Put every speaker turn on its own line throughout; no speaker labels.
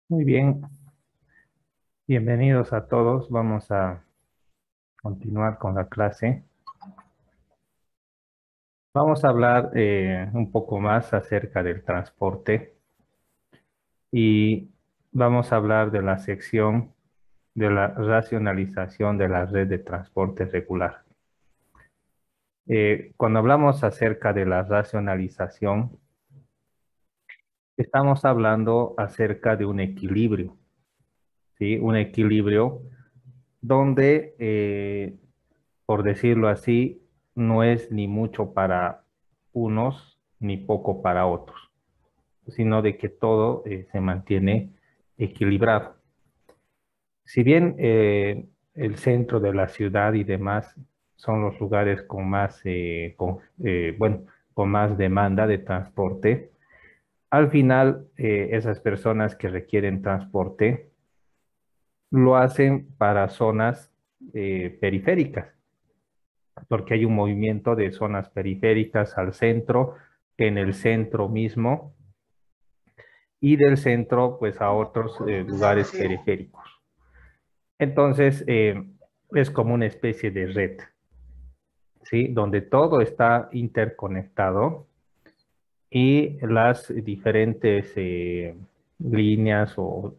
Muy bien, bienvenidos a todos. Vamos a continuar con la clase. Vamos a hablar un poco más acerca del transporte y vamos a hablar de la sección de la racionalización de la red de transporte regular. Cuando hablamos acerca de la racionalización, estamos hablando acerca de un equilibrio, ¿sí? Un equilibrio donde por decirlo así, no es ni mucho para unos ni poco para otros, sino de que todo se mantiene equilibrado. Si bien el centro de la ciudad y demás son los lugares con más, bueno, con más demanda de transporte, al final esas personas que requieren transporte lo hacen para zonas periféricas porque hay un movimiento de zonas periféricas al centro, en el centro mismo, y del centro pues a otros lugares periféricos. Entonces, es como una especie de red, ¿sí? Donde todo está interconectado y las diferentes líneas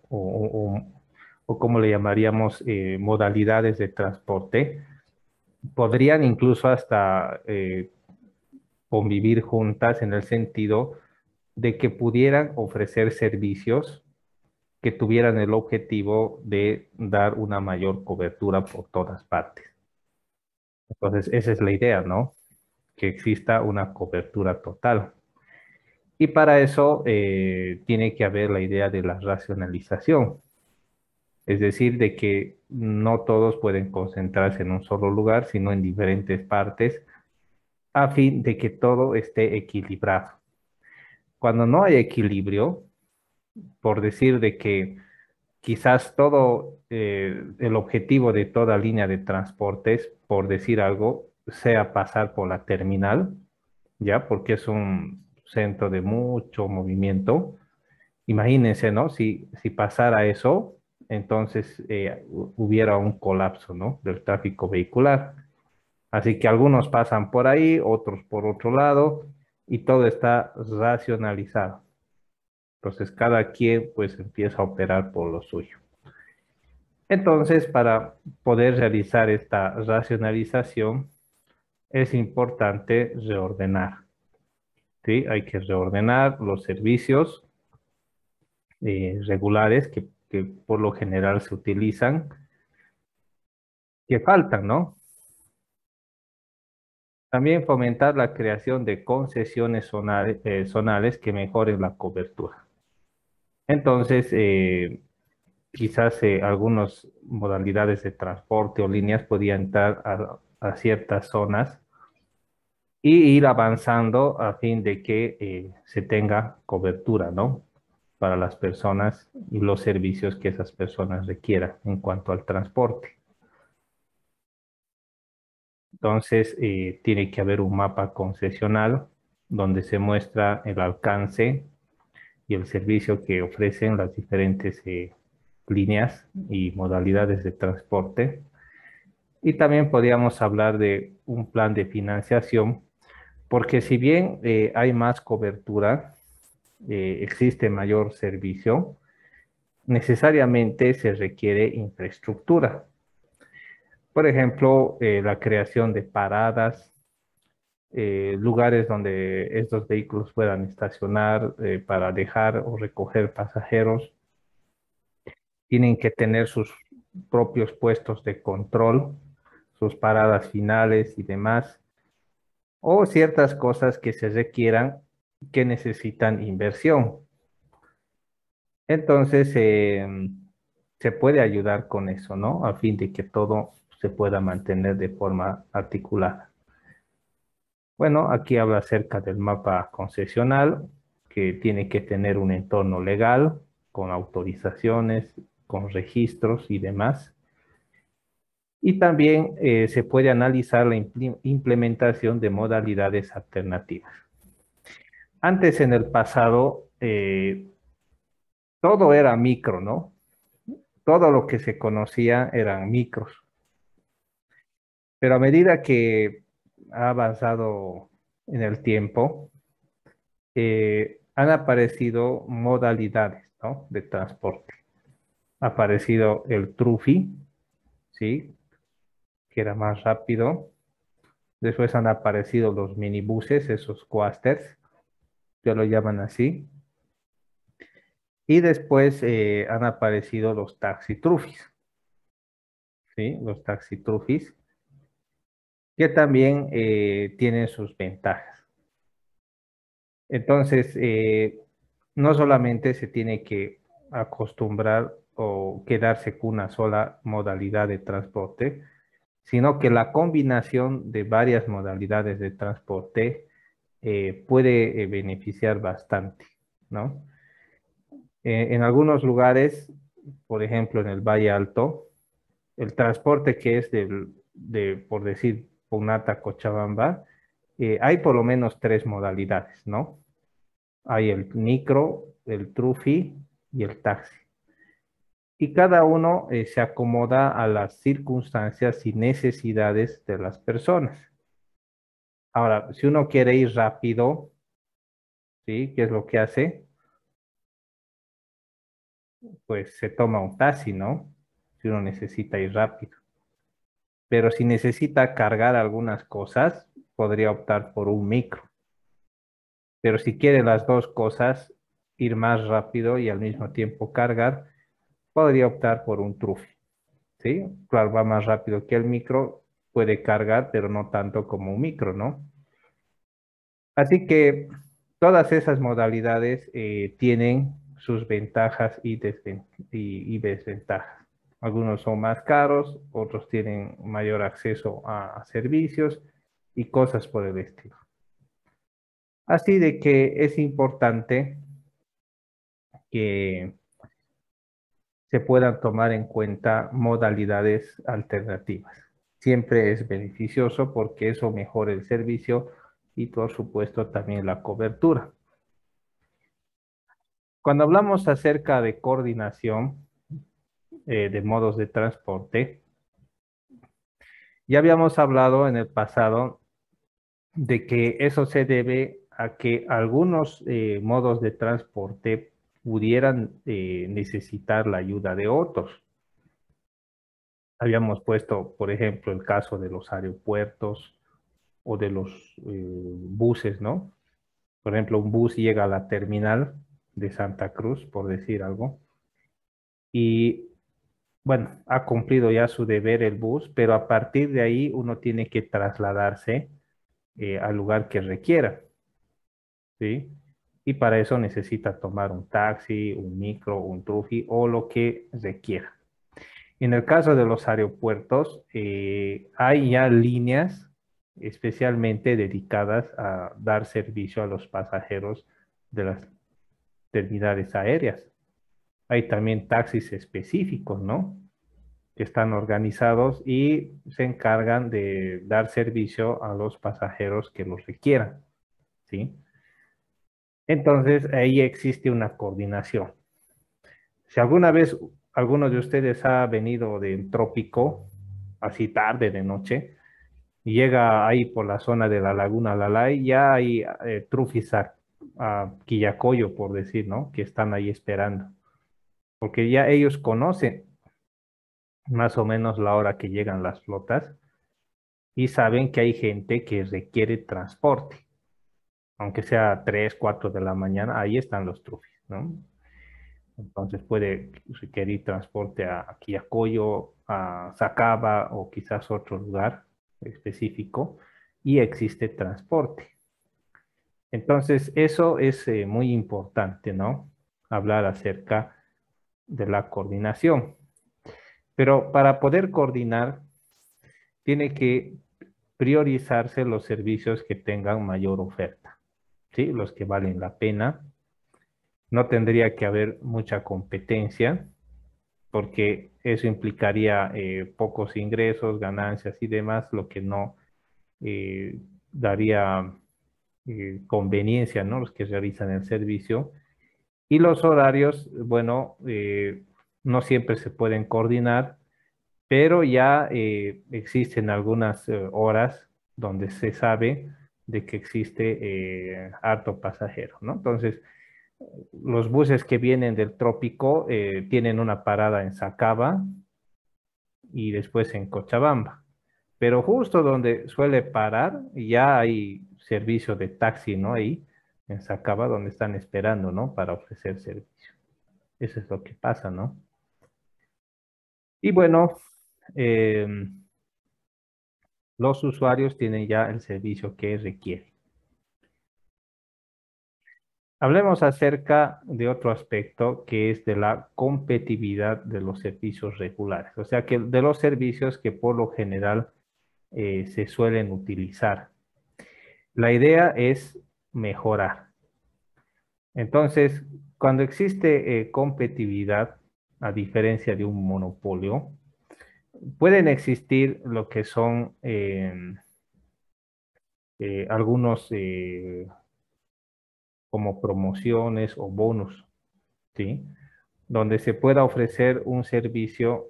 o como le llamaríamos, modalidades de transporte, podrían incluso hasta convivir juntas en el sentido de que pudieran ofrecer servicios que tuvieran el objetivo de dar una mayor cobertura por todas partes. Entonces, esa es la idea, ¿no? Que exista una cobertura total. Y para eso tiene que haber la idea de la racionalización, es decir, de que no todos pueden concentrarse en un solo lugar, sino en diferentes partes, a fin de que todo esté equilibrado. Cuando no hay equilibrio, por decir de que quizás todo el objetivo de toda línea de transportes, por decir algo, sea pasar por la terminal, ¿ya? Porque es un centro de mucho movimiento. Imagínense, ¿no? Si pasara eso, entonces hubiera un colapso, ¿no? Del tráfico vehicular. Así que algunos pasan por ahí, otros por otro lado, y todo está racionalizado. Entonces cada quien pues empieza a operar por lo suyo. Entonces, para poder realizar esta racionalización, es importante reordenar, ¿sí? Hay que reordenar los servicios regulares que por lo general se utilizan, que faltan, ¿no? También fomentar la creación de concesiones zonales que mejoren la cobertura. Entonces, quizás algunas modalidades de transporte o líneas podían entrar a ciertas zonas y ir avanzando a fin de que se tenga cobertura, ¿no? Para las personas y los servicios que esas personas requieran en cuanto al transporte. Entonces, tiene que haber un mapa concesional donde se muestra el alcance y el servicio que ofrecen las diferentes líneas y modalidades de transporte. Y también podríamos hablar de un plan de financiación, porque si bien hay más cobertura, existe mayor servicio, necesariamente se requiere infraestructura. Por ejemplo, la creación de paradas, lugares donde estos vehículos puedan estacionar para dejar o recoger pasajeros. Tienen que tener sus propios puestos de control, sus paradas finales y demás, o ciertas cosas que se requieran que necesitan inversión. Entonces, se puede ayudar con eso, ¿no? A fin de que todo se pueda mantener de forma articulada. Bueno, aquí habla acerca del mapa concesional, que tiene que tener un entorno legal, con autorizaciones, con registros y demás. Y también se puede analizar la implementación de modalidades alternativas. Antes, en el pasado, todo era micro, ¿no? Todo lo que se conocía eran micros. Pero a medida que ha avanzado en el tiempo, han aparecido modalidades, ¿no? De transporte. Ha aparecido el Trufi, ¿sí? Que era más rápido. Después han aparecido los minibuses, esos coasters, que lo llaman así. Y después han aparecido los taxitrufis, ¿sí? Los taxitrufis, que también tienen sus ventajas. Entonces, no solamente se tiene que acostumbrar o quedarse con una sola modalidad de transporte, sino que la combinación de varias modalidades de transporte puede beneficiar bastante, ¿no? En algunos lugares, por ejemplo, en el Valle Alto, el transporte que es por decir, Punata a Cochabamba, hay por lo menos tres modalidades, ¿no? Hay el micro, el trufi y el taxi. Y cada uno se acomoda a las circunstancias y necesidades de las personas. Ahora, si uno quiere ir rápido, ¿sí? ¿Qué es lo que hace? Pues se toma un taxi, ¿no? Si uno necesita ir rápido. Pero si necesita cargar algunas cosas, podría optar por un micro. Pero si quiere las dos cosas, ir más rápido y al mismo tiempo cargar, podría optar por un trufi, ¿sí? Claro, va más rápido que el micro, puede cargar, pero no tanto como un micro, ¿no? Así que todas esas modalidades tienen sus ventajas y desventajas. Algunos son más caros, otros tienen mayor acceso a servicios y cosas por el estilo. Así de que es importante que se puedan tomar en cuenta modalidades alternativas. Siempre es beneficioso porque eso mejora el servicio y por supuesto también la cobertura. Cuando hablamos acerca de coordinación de modos de transporte, ya habíamos hablado en el pasado de que eso se debe a que algunos modos de transporte pudieran necesitar la ayuda de otros. Habíamos puesto, por ejemplo, el caso de los aeropuertos o de los buses, ¿no? Por ejemplo, un bus llega a la terminal de Santa Cruz, por decir algo, y bueno, ha cumplido ya su deber el bus, pero a partir de ahí uno tiene que trasladarse al lugar que requiera, ¿sí? Y para eso necesita tomar un taxi, un micro, un trufi o lo que requiera. En el caso de los aeropuertos, hay ya líneas especialmente dedicadas a dar servicio a los pasajeros de las terminales aéreas. Hay también taxis específicos, ¿no? Que están organizados y se encargan de dar servicio a los pasajeros que los requieran, ¿sí? Entonces, ahí existe una coordinación. Si alguna vez alguno de ustedes ha venido del trópico, así tarde de noche, y llega ahí por la zona de la Laguna Lalay, ya hay trufis a Quillacollo, por decir, ¿no? Que están ahí esperando, porque ya ellos conocen más o menos la hora que llegan las flotas y saben que hay gente que requiere transporte, aunque sea 3, 4 de la mañana, ahí están los trufis, ¿no? Entonces puede requerir transporte a Quillacollo, a Sacaba o quizás otro lugar específico y existe transporte. Entonces eso es muy importante, ¿no? Hablar acerca de la coordinación. Pero para poder coordinar, tiene que priorizarse los servicios que tengan mayor oferta, ¿sí? Los que valen la pena. No tendría que haber mucha competencia porque eso implicaría pocos ingresos, ganancias y demás, lo que no eh, daría conveniencia, ¿no? Los que realizan el servicio. Y los horarios, bueno, no siempre se pueden coordinar, pero ya existen algunas horas donde se sabe de que existe harto pasajero, ¿no? Entonces, los buses que vienen del trópico tienen una parada en Sacaba y después en Cochabamba. Pero justo donde suele parar, ya hay servicio de taxi, ¿no? Ahí en Sacaba, donde están esperando, ¿no? Para ofrecer servicio. Eso es lo que pasa, ¿no? Y bueno, los usuarios tienen ya el servicio que requieren. Hablemos acerca de otro aspecto que es de la competitividad de los servicios regulares, o sea, que de los servicios que por lo general se suelen utilizar. La idea es mejorar. Entonces, cuando existe competitividad, a diferencia de un monopolio, pueden existir lo que son algunos como promociones o bonos, ¿sí? Donde se pueda ofrecer un servicio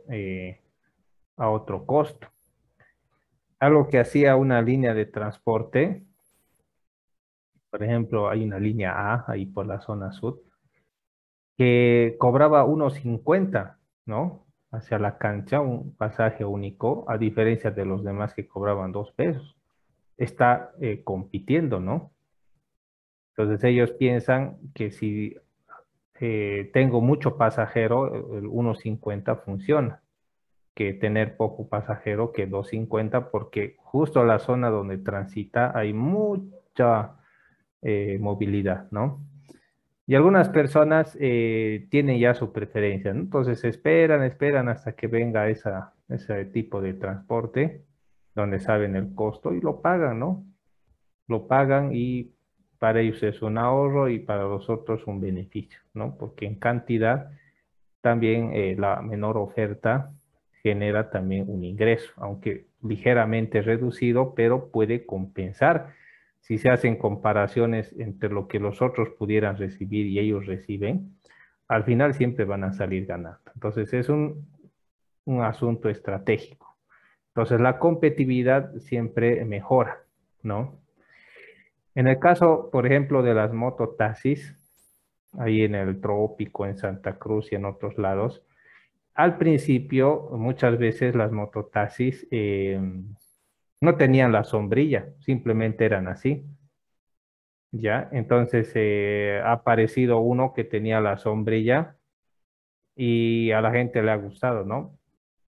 a otro costo. Algo que hacía una línea de transporte, por ejemplo, hay una línea A ahí por la zona sur, que cobraba 1.50, ¿no? Hacia la cancha, un pasaje único, a diferencia de los demás que cobraban 2 pesos. Está compitiendo, ¿no? Entonces ellos piensan que si tengo mucho pasajero, el 1.50 funciona, que tener poco pasajero que 2.50, porque justo la zona donde transita hay mucha movilidad, ¿no? Y algunas personas tienen ya su preferencia, ¿no? Entonces esperan hasta que venga ese tipo de transporte, donde saben el costo y lo pagan, ¿no? Lo pagan y para ellos es un ahorro y para los otros un beneficio, ¿no? Porque en cantidad también la menor oferta genera también un ingreso, aunque ligeramente reducido, pero puede compensar. Si se hacen comparaciones entre lo que los otros pudieran recibir y ellos reciben, al final siempre van a salir ganando. Entonces es un asunto estratégico. Entonces la competitividad siempre mejora, ¿no? En el caso, por ejemplo, de las mototaxis, ahí en el trópico, en Santa Cruz y en otros lados, al principio, muchas veces las mototaxis no tenían la sombrilla, simplemente eran así, ¿ya? Entonces ha aparecido uno que tenía la sombrilla y a la gente le ha gustado, ¿no?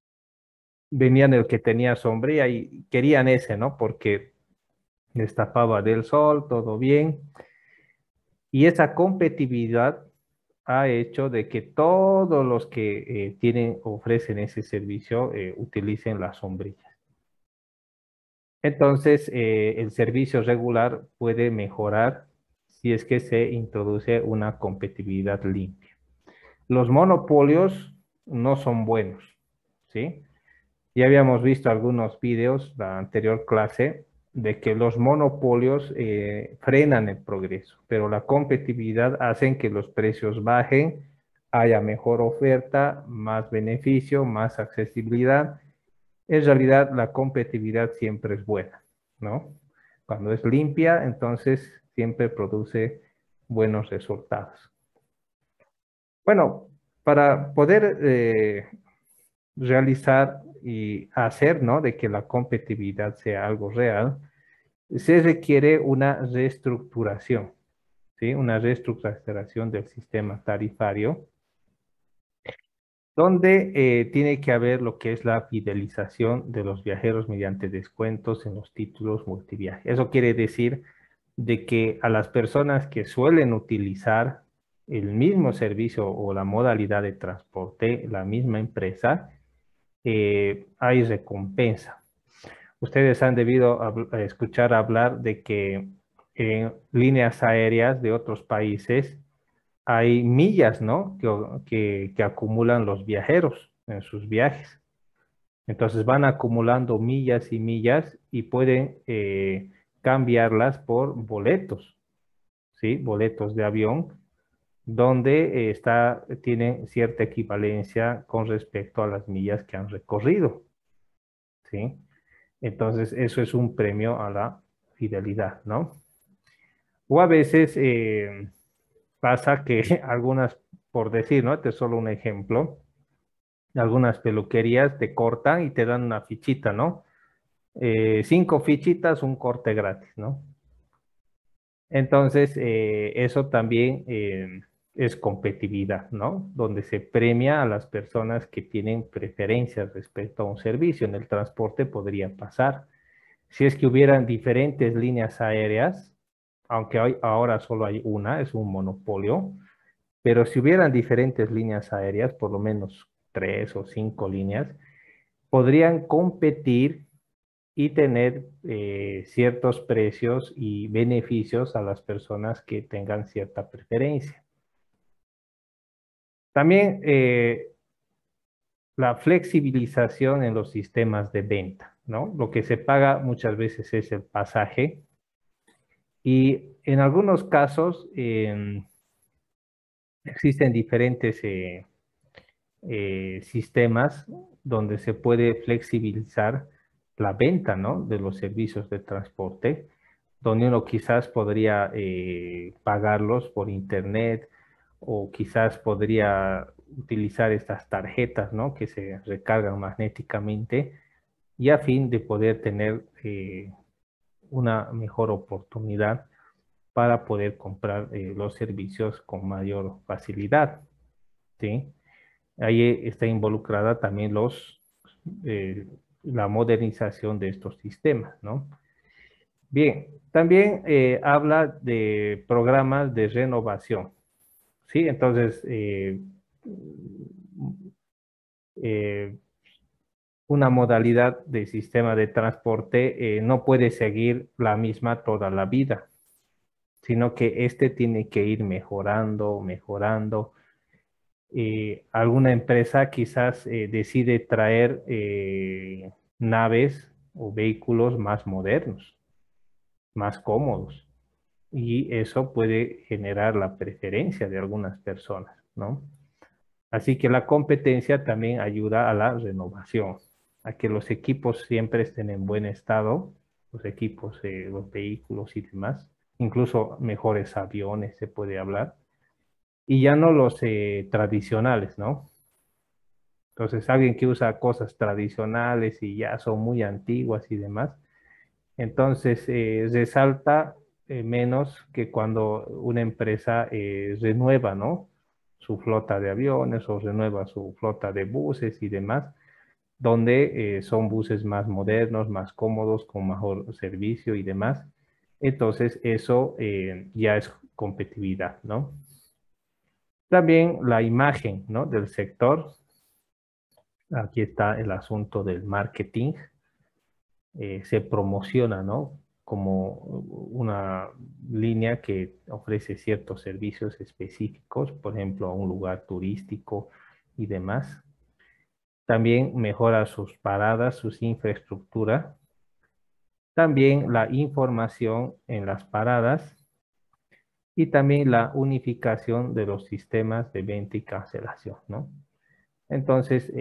Venían el que tenía sombrilla y querían ese, ¿no? Porque les tapaba del sol, todo bien. Y esa competitividad ha hecho de que todos los que ofrecen ese servicio utilicen la sombrilla. Entonces, el servicio regular puede mejorar si es que se introduce una competitividad limpia. Los monopolios no son buenos, ¿sí? Ya habíamos visto algunos videos, la anterior clase, de que los monopolios frenan el progreso, pero la competitividad hace que los precios bajen, haya mejor oferta, más beneficio, más accesibilidad. En realidad, la competitividad siempre es buena, ¿no? Cuando es limpia, entonces siempre produce buenos resultados. Bueno, para poder realizar y hacer, ¿no? De que la competitividad sea algo real, se requiere una reestructuración, ¿sí? Una reestructuración del sistema tarifario donde tiene que haber lo que es la fidelización de los viajeros mediante descuentos en los títulos multiviaje. Eso quiere decir de que a las personas que suelen utilizar el mismo servicio o la modalidad de transporte, la misma empresa, hay recompensa. Ustedes han debido escuchar hablar de que en líneas aéreas de otros países hay millas, ¿no? Que acumulan los viajeros en sus viajes. Entonces van acumulando millas y millas y pueden cambiarlas por boletos, ¿sí? Boletos de avión donde tienen cierta equivalencia con respecto a las millas que han recorrido, ¿sí? Entonces, eso es un premio a la fidelidad, ¿no? O a veces pasa que algunas, por decir, ¿no? Este es solo un ejemplo, algunas peluquerías te cortan y te dan una fichita, ¿no? 5 fichitas, un corte gratis, ¿no? Entonces, eso también es competitividad, ¿no? Donde se premia a las personas que tienen preferencias respecto a un servicio. En el transporte podría pasar. Si es que hubieran diferentes líneas aéreas, aunque ahora solo hay una, es un monopolio, pero si hubieran diferentes líneas aéreas, por lo menos 3 o 5 líneas, podrían competir y tener ciertos precios y beneficios a las personas que tengan cierta preferencia. También la flexibilización en los sistemas de venta, ¿no? Lo que se paga muchas veces es el pasaje y en algunos casos existen diferentes sistemas donde se puede flexibilizar la venta, ¿no? De los servicios de transporte, donde uno quizás podría pagarlos por internet o quizás podría utilizar estas tarjetas, ¿no? Que se recargan magnéticamente y a fin de poder tener una mejor oportunidad para poder comprar los servicios con mayor facilidad, ¿sí? Ahí está involucrada también eh, la modernización de estos sistemas, ¿no? Bien, también habla de programas de renovación, ¿sí? Entonces, eh, una modalidad de sistema de transporte no puede seguir la misma toda la vida, sino que este tiene que ir mejorando, mejorando. Alguna empresa quizás decide traer naves o vehículos más modernos, más cómodos, y eso puede generar la preferencia de algunas personas, ¿no? Así que la competencia también ayuda a la renovación, a que los equipos siempre estén en buen estado, los equipos, los vehículos y demás, incluso mejores aviones se puede hablar, y ya no los tradicionales, ¿no? Entonces, alguien que usa cosas tradicionales y ya son muy antiguas y demás, entonces resalta menos que cuando una empresa renueva, ¿no? Su flota de aviones o renueva su flota de buses y demás, donde son buses más modernos, más cómodos, con mejor servicio y demás. Entonces, eso ya es competitividad, ¿no? También la imagen, ¿no? Del sector. Aquí está el asunto del marketing. Se promociona, ¿no? Como una línea que ofrece ciertos servicios específicos, por ejemplo, a un lugar turístico y demás. También mejora sus paradas, sus infraestructura. También la información en las paradas y también la unificación de los sistemas de venta y cancelación, ¿no? Entonces,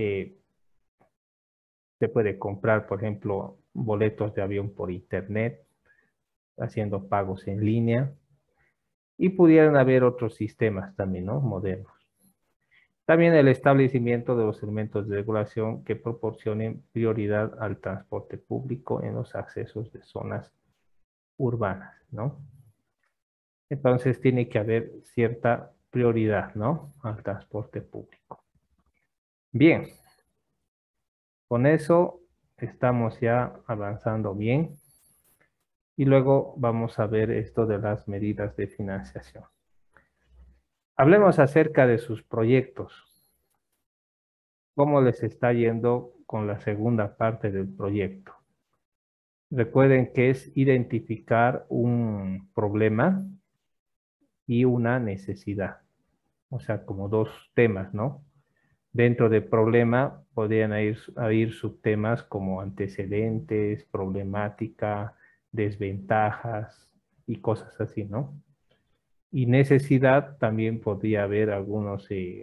se puede comprar, por ejemplo, boletos de avión por internet, haciendo pagos en línea, y pudieran haber otros sistemas también, ¿no? Modernos. También el establecimiento de los elementos de regulación que proporcionen prioridad al transporte público en los accesos de zonas urbanas, ¿no? Entonces tiene que haber cierta prioridad, ¿no? Al transporte público. Bien, con eso estamos ya avanzando bien. Y luego vamos a ver esto de las medidas de financiación. Hablemos acerca de sus proyectos. ¿Cómo les está yendo con la segunda parte del proyecto? Recuerden que es identificar un problema y una necesidad. O sea, como dos temas, ¿no? Dentro del problema podrían ir subtemas como antecedentes, problemática, desventajas y cosas así, ¿no? Y necesidad, también podría haber algunos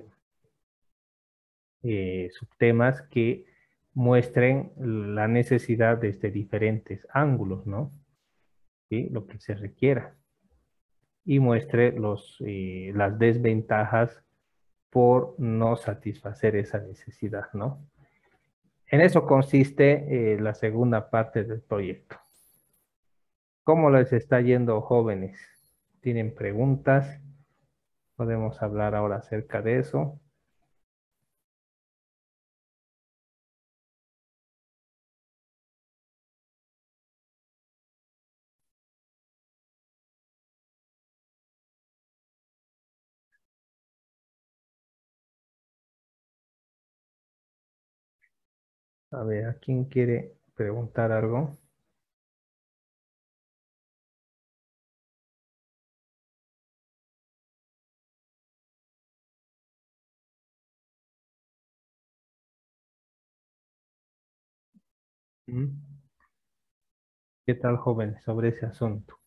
subtemas que muestren la necesidad desde diferentes ángulos, ¿no? ¿Sí? Lo que se requiera. Y muestre las desventajas por no satisfacer esa necesidad, ¿no? En eso consiste la segunda parte del proyecto. ¿Cómo les está yendo, jóvenes? ¿Tienen preguntas? Podemos hablar ahora acerca de eso. A ver, ¿a quién quiere preguntar algo? ¿Mm? ¿Qué tal, jóvenes, sobre ese asunto?